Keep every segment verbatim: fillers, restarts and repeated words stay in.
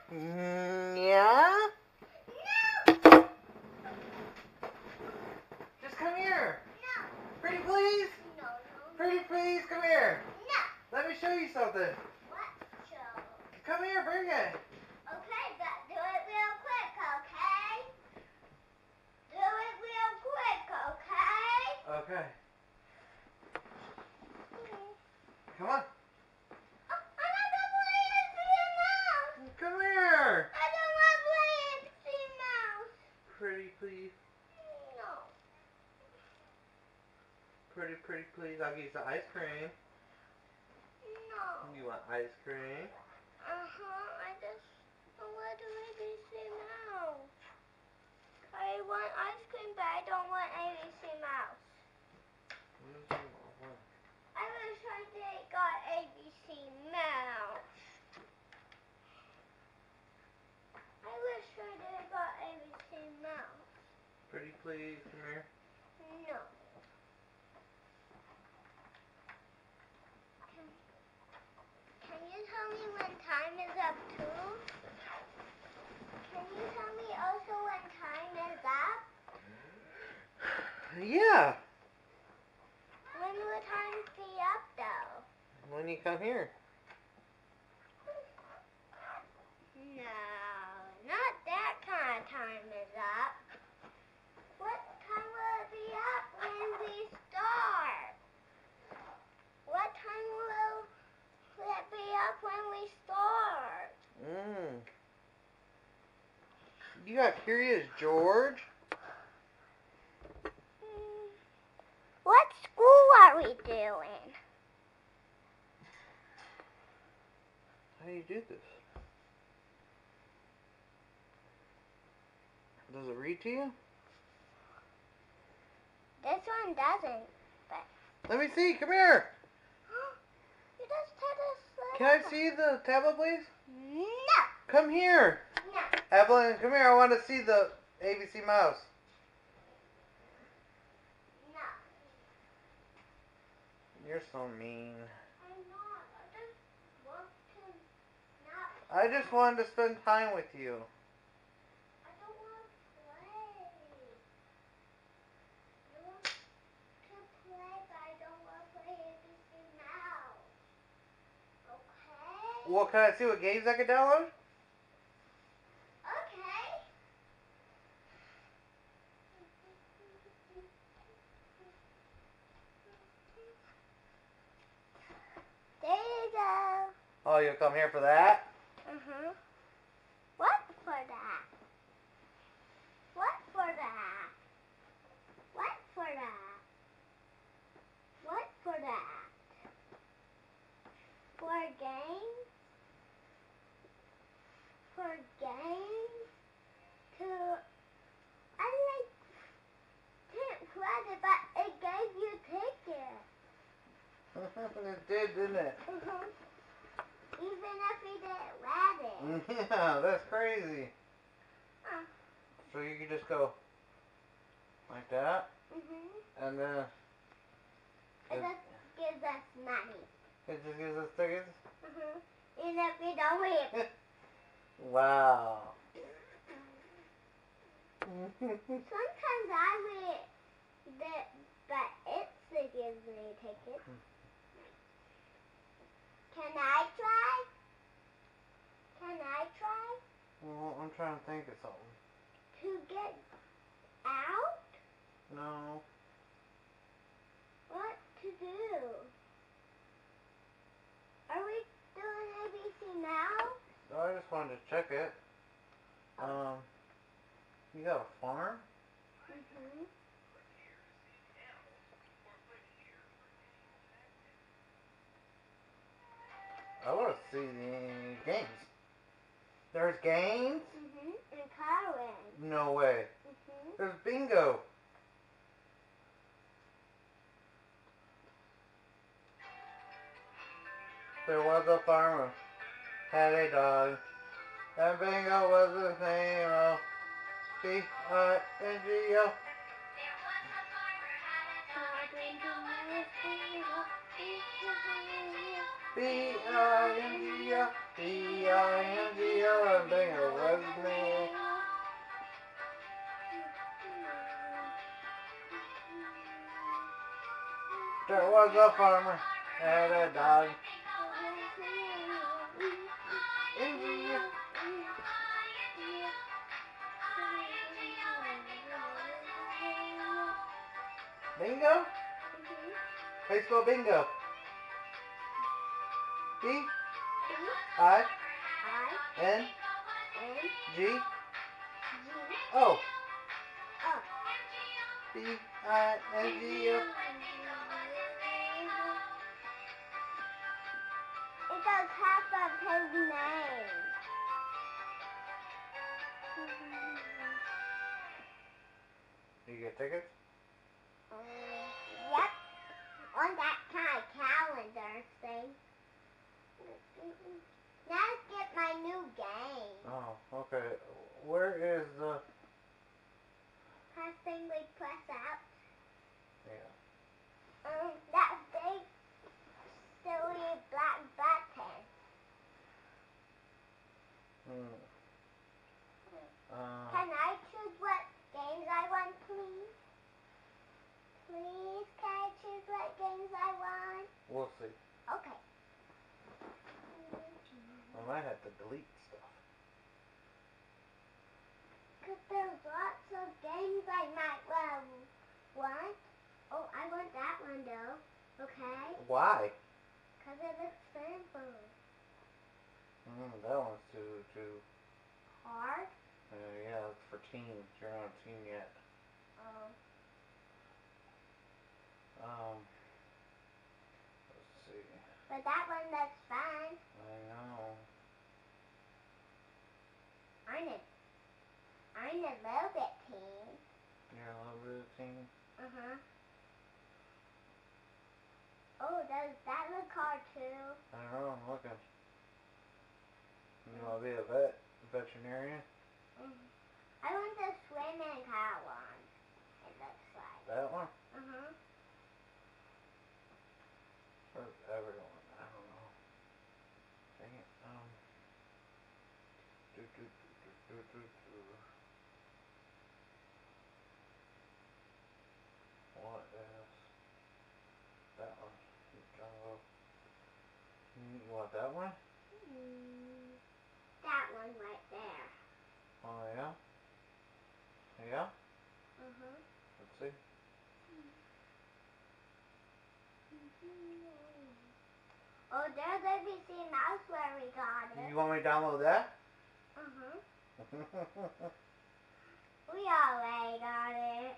Mm, yeah? No! Just come here. No. Pretty please? No, no. Pretty please, come here. No. Let me show you something. What show? Come here, bring it. Okay, but do it real quick, okay? Do it real quick, okay? Okay. Come on. Oh, I'm not gonna play A B C Mouse. Come here. I don't want to play A B C Mouse. Pretty please. No. Pretty, pretty please. I'll give you some ice cream. No. You want ice cream? Uh-huh. I just don't want to A B C Mouse. I want ice cream, but I don't want A B C Mouse. I wish I did got A B C Mouse. I wish I did got A B C Mouse. Pretty please, come here. No. Can, can you tell me when time is up too? Can you tell me also when time is up? Yeah. When will time be up though? When you come here. No, not that kind of time is up. What time will it be up when we start? What time will it be up when we start? Mmm. You got Curious George? Mm. What school are we doing? How do you do this? Does it read to you? This one doesn't, but... Let me see. Come here. You just had a Can I see the tablet, please? No. Come here. No. Evelyn, come here. I want to see the A B C mouse. No. You're so mean. I'm not. I just want to not... I just wanted to spend time with you. I don't want to play. I want to play, but I don't want to play A B C Mouse. Okay? Well, can I see what games I can download? Okay. There you go. Oh, you'll come here for that? Uh-huh. What for that? What for that? What for that? What for that? For games? For games? To... I like... Didn't play it, but it gave you tickets. It did, didn't it? Uh-huh. Even if we didn't read it. Yeah, that's crazy. Uh. So you can just go like that, Mm-hmm. and then It just gives us money. it just gives us tickets. Mm-hmm. Even if we don't read. Wow. Sometimes I read the, but it still gives me tickets. Can I try? Can I try? Well, I'm trying to think of something. To get out? No. What to do? Are we doing A B C now? I just wanted to check it. Um, you got a farm? Mm-hmm. I want to see the games. There's games? Mm-hmm. And Karen. No way. Mm-hmm. There's bingo. There was a farmer, had a dog, and bingo was his name. Oh, B I N G O. B I N G O, B I N G O. and bingo was his name. There was a farmer, had a dog. India. Bingo? How you spell bingo? B I N G O. B I N G O. It does half of his name. Do you get tickets? Um, yep. On that kind of calendar thing. Now let's get my new game. Oh, okay. Where is the... Press thing we press out. Yeah. Um, that big, silly black button. Hmm. Uh, Can I choose what games I want, please? Please, can I choose what games I want? we'll see. Okay. I might have to delete stuff. Because there's lots of games I might well want. Oh, I want that one though. Okay? Why? Because it looks simple. Mm, that one's too, too... Hard? Uh, yeah, it's for teens. You're not a teen yet. Oh. Um, let's see. But that one looks fun. I know. I'm a, I'm a little bit teen. You're a little bit of teen. Uh-huh. Oh, does that look hard too? I don't know, I'm looking. You want to be a vet? Veterinarian? Mm. I want the swimming car one. It looks like. That one? Uh-huh. Or everyone? I don't know. Dang it. Um. Do, do, do, do, do, do, do. What is that one? Jungle. You want that one? Mm, that one right there. Oh, yeah? Yeah? Uh-huh. Let's see. Oh, there's A B C Mouse where we got it. You want me to download that? Uh-huh. We already got it.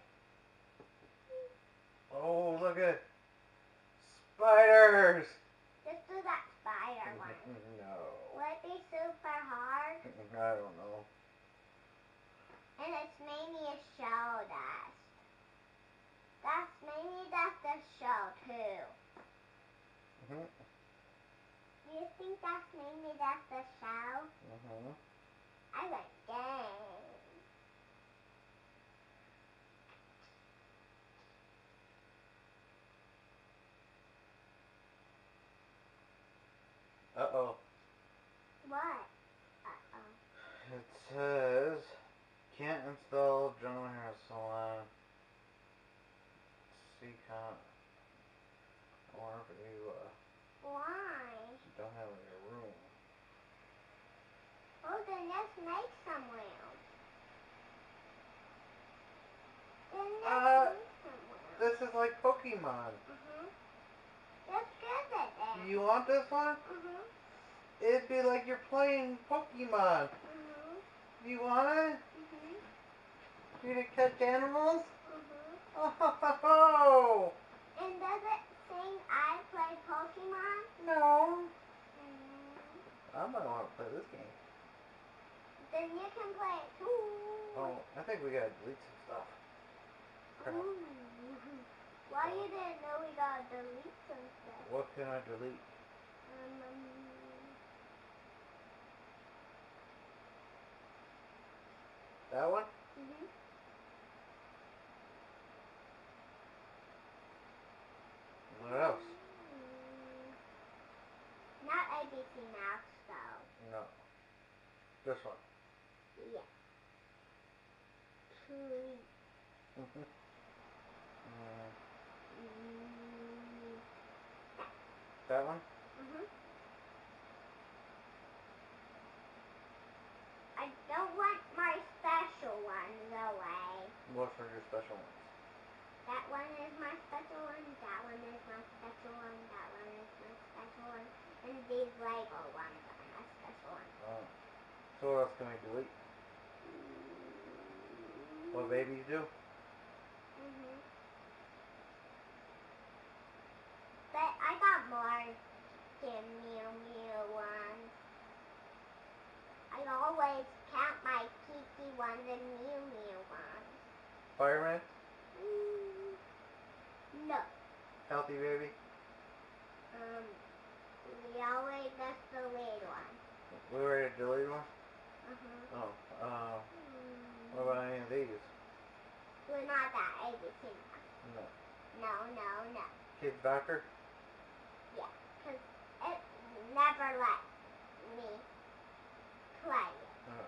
Oh, look at spiders! Let's do that spider one. No. Will it be super hard? I don't know. And it's mainly a show dust. That's mainly that's the show too. Mhm. Do you think that's mainly that's the show? Mhm. I like games. Uh oh. What? Uh-oh. It says can't install General Hair Salon. See, can't. I wonder if you uh, Why? don't have it in your room. Oh, then let's make some wheels. Then let's Uh, make some wheels. This is like Pokemon. Mhm. Let's get it then. You want this one? Mhm. It'd be like you're playing Pokemon. Mhm. You want it? Mhm. You to catch animals? Mhm. Oh! And does it sing I play Pokemon? No. Mm. I might want to play this game. Then you can play it too. Oh, I think we gotta delete some stuff. Crap. Ooh. Why you didn't know we gotta delete some stuff? What can I delete? Um, um, That one? mhm. What else? Mm. Not A B C Mouse though. No. This one. Yeah. Tree. Mhm. Uh, Mm. that one. Mhm. I don't want my special ones away. What's are your special ones? That one is my special one. That one is my special one. That one is my special one. And these Lego ones are my special ones. Oh. So what else can we delete? What babies do? Mhm. But I got more than Mew Mew ones. I always count my Kiki ones and Mew Mew ones. Fireman? Mm, no. Healthy baby? Um, we always just delete one. We already deleted one? Uh-huh. Oh. Uh, Mm. what about any of these? We're not that A B C. No. No, no, no. Kid Backer? Yeah, because it never let me play it. Uh,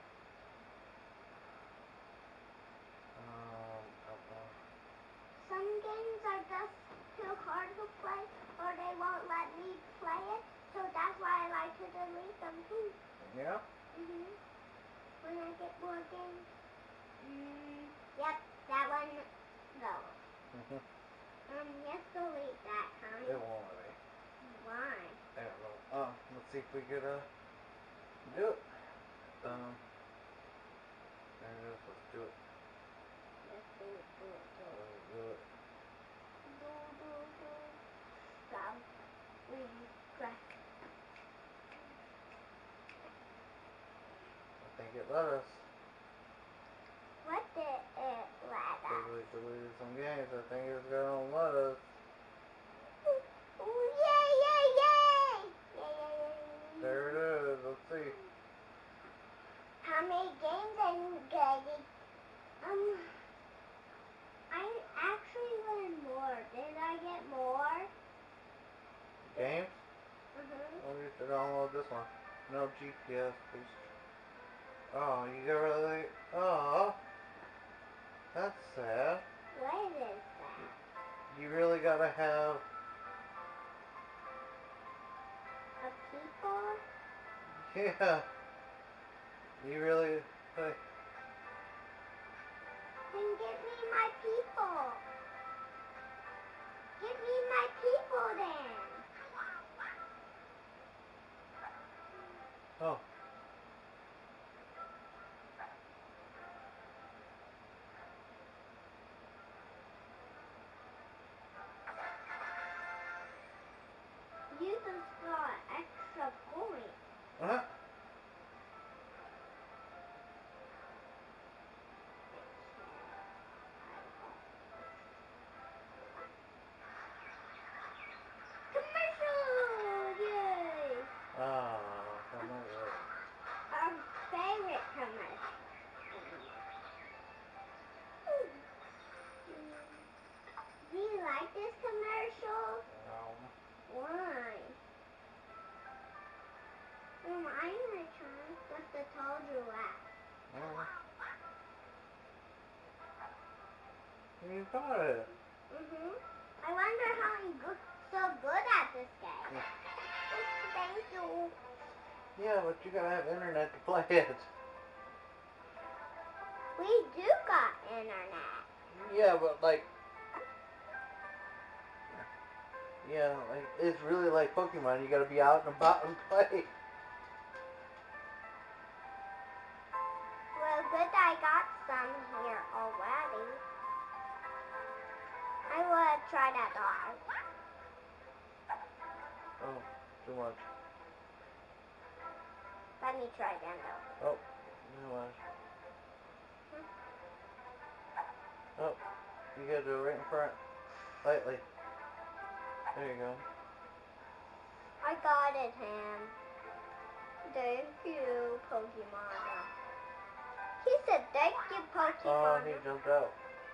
um, uh, Some games are just too hard to play or they won't let me play it, so that's why I like to delete them too. yeah? Mhm. When I get more games. Mm, yep, that one goes. Mhm. Um, yes, delete that time. It won't let me. Why? I don't know. Oh, let's see if we could, uh, do it. Um, there it is. Let's do it. Yes, do it, do it, do it. Uh, do it. Do, do, do. Stop. Regress. I think it let us. What did it let Because us? we deleted some games. I think it's gonna let us. Ooh, yay, yay, yay! Yay, yay, yay. There it is. Let's see. How many games are you getting? Um, I actually wanted more. Did I get more? Games? Mm-hmm. Oh, you should download this one. No G P S, please. Oh, you got really. Oh, that's sad. What is that? You really gotta have. A people? Yeah. You really. Like, Then give me my people. Give me my people then. oh. You just got extra points. Uh-huh. Commercial! Yay! Ah, come on. Right. Our favorite commercial. Do you like this commercial? Um, Why? Um, I'm gonna try with the tall giraffe. well, you got it. Mhm. I wonder how I'm go- so good at this game. Thank you. Yeah, but you gotta have internet to play it. We do got internet. Yeah, but like. Yeah, like it's really like Pokemon. You gotta be out and about and play. Well, good I got some here already. I will try that dog. Oh, too much. Let me try again though. Oh, too much. Oh, you gotta do it right in front. Lightly. There you go. I got it, Ham. Thank you, Pokemon. He said thank you, Oh, Pokemon. he jumped out.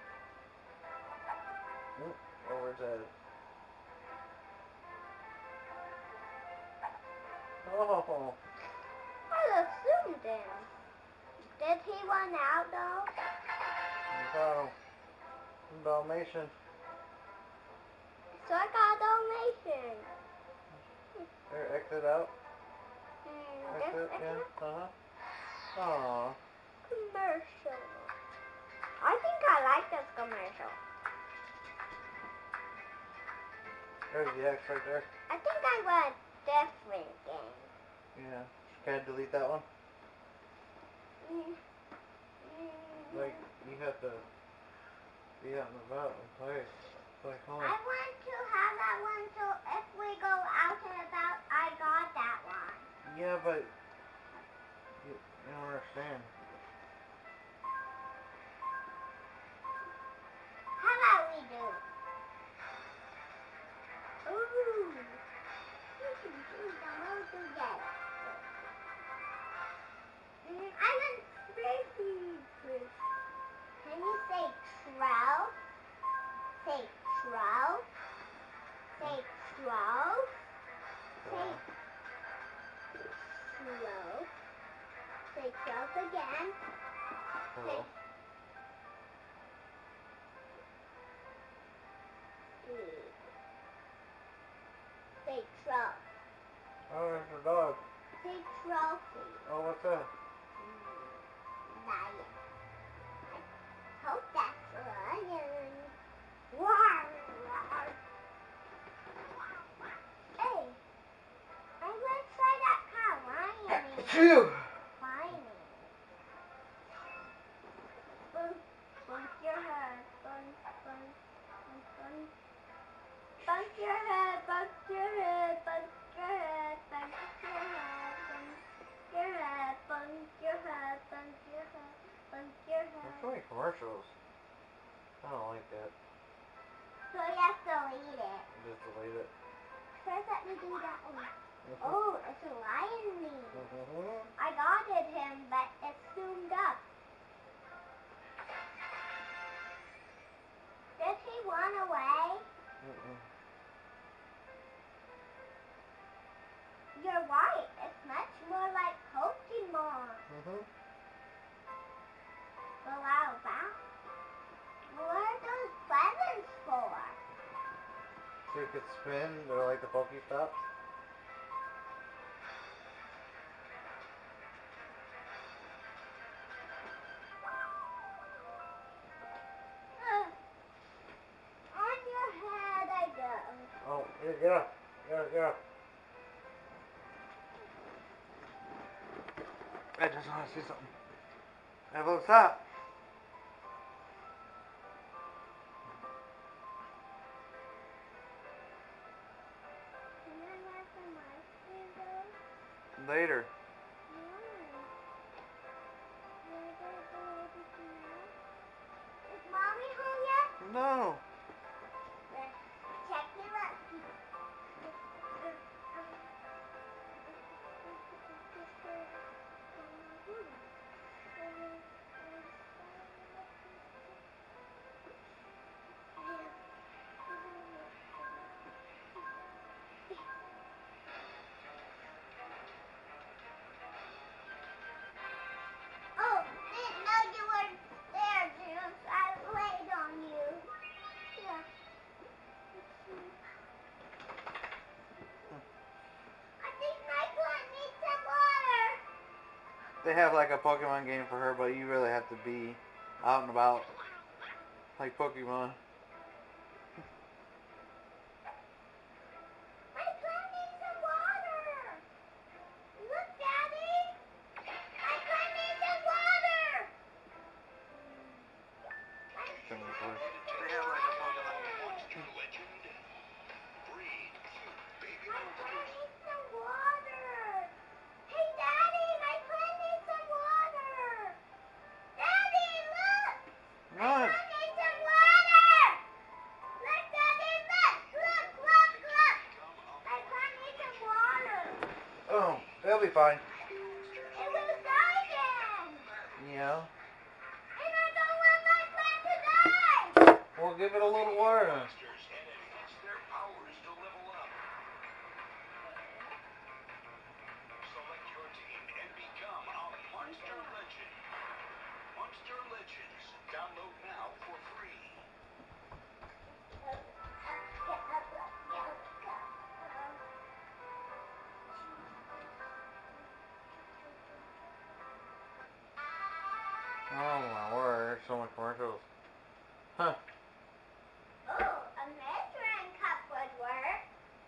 Oop, over his head. Oh, I'll assume then. one out though? No. Dalmatian. So I got a Dalmatian. There, exit out. Mm, Exit, this, yeah. exit. Uh-huh. Aww. Commercial. I think I like this commercial. There's the X right there. I think I want a different game. Yeah. Can I delete that one? Mm. Mm. Like, you have to be out and about and play. It's like home. I want to have that one so if we go out and about, I got that one. Yeah, but you, you don't understand. How about we do? Ooh. We can do them all together. Mm, I want crazy fish. Can you say trout? Say trout. Say trout. Say trout. Say trout again. Hello. Say, say trout. Oh, there's the dog. Say trophy. Oh, what's that? Lion. I hope that's a lion. Roar, roar. Hey, I want to try that car. Lion is Phew! whining. Bump, bump your head. Bump, bump, bump, bump. Bump your head, bump your head, bump your head, bump your head, bump your head, bump your head, bump your head, bump your There's head. so many commercials. I don't like that. So you have to delete it. Just delete it. First let me do that one. Oh, it's a lion meat. Mm-hmm. I got it him, but it's zoomed up. Did he run away? Mm-mm. You're right. It's much more like Pokemon. Mm-hmm. Go out back. What are those feathers for? So you could spin. They're like the Pokestops. Uh, on your head I go. Oh, here, get up. Get up, get up. I just want to see something. Hey, what's up? Can I have some ice cream though? Later. Is mommy home yet? No. Check it out. Oh, didn't know you were there, Juice. I laid on you. Here. I think my plant needs some water. They have like a Pokemon game for her, but you really have to be out and about. Like Pokemon. My plant needs some water. Look, Daddy. My plant needs some water. My Some of the toys. They have like a Pokemon Monster Legend. Breed baby My monsters. plant needs some water. Hey, Daddy, my plant needs some water. Daddy, look. My What? plant needs some water. Look, Daddy, look. Look, look, look. My plant needs some water. Oh, they'll be fine. It will die again. Yeah. And I don't want my plant to die. We'll give it a little water. Monsters and enhance their powers to level up. Select your team and become a Monster Legend. so many commercials. Huh. Oh, a measuring cup would work.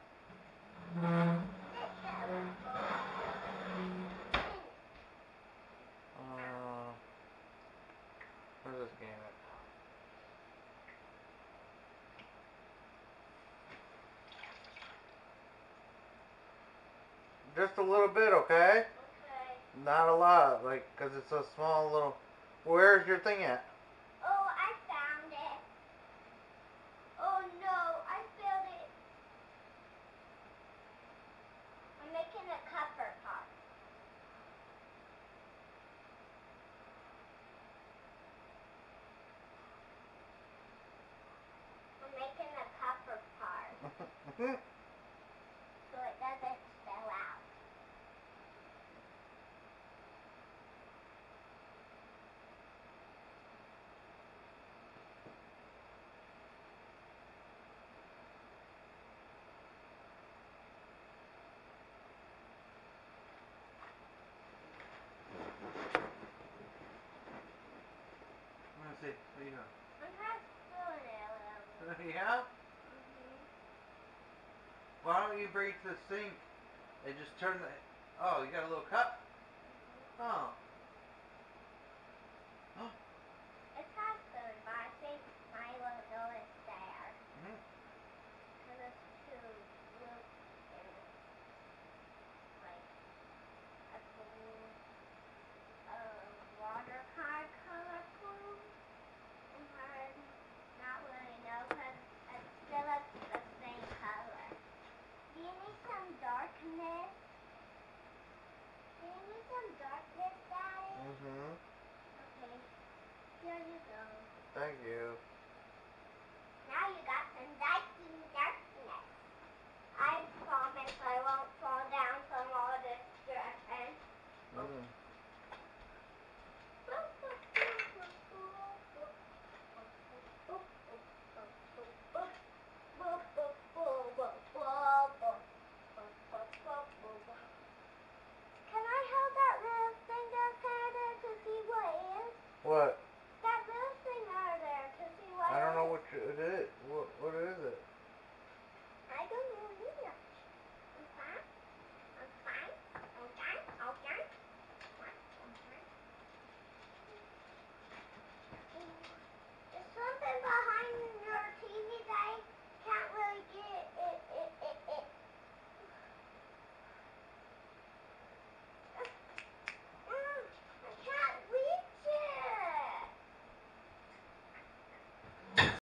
Uh, where's this game at? Just a little bit, okay? Okay. Not a lot, like, cause it's a small little. Where's your thing at? Oh, I found it. Oh no, I filled it. I'm making a copper pot. I'm making a copper part so it doesn't spill out. Let me see. What do you got? I'm kind of spilling it a little bit. Yeah? Mhm. Why don't you bring it to the sink and just turn the. Oh, you got a little cup? Oh. Oh. It's kind of spilling, but I think Milo know it's there. Mhm. Because it's too loose and like a blue, uh, water kind of color blue. And hard not really know because it still looks the same color. Do you need some darkness? Do you need some darkness, Daddy? Mhm. Okay. Here you go. Thank you. Now you got some lighting darkness. I promise I won't fall down from all this stress. Mm. Can I hold that little thing down there to see what it is? What?